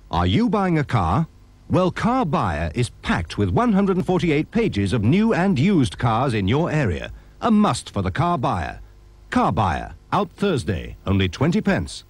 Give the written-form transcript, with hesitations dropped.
Are you buying a car? Well, Car Buyer is packed with 148 pages of new and used cars in your area. A must for the car buyer. Car Buyer, out Thursday, only 20 pence.